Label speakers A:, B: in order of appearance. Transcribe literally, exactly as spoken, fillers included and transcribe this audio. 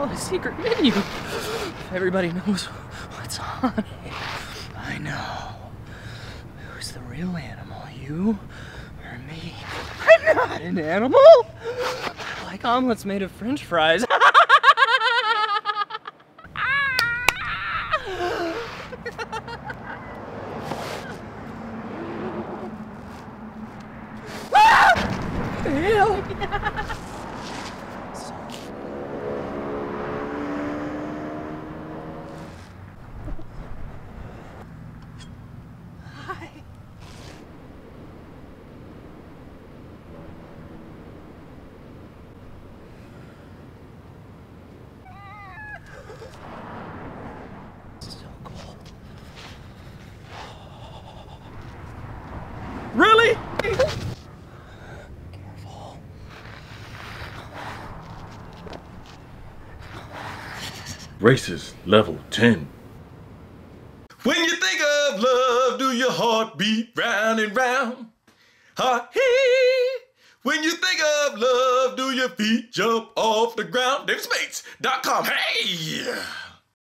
A: call it a secret menu. Everybody knows what's on. I know. Who's the real animal, you or me? I'm not an animal. I like omelets made of French fries. Ew. Hi. Still cold. Really?
B: Racist level ten.
C: When you think of love, do your heart beat round and round? Ha hee! When you think of love, do your feet jump off the ground? david spates dot com. Hey!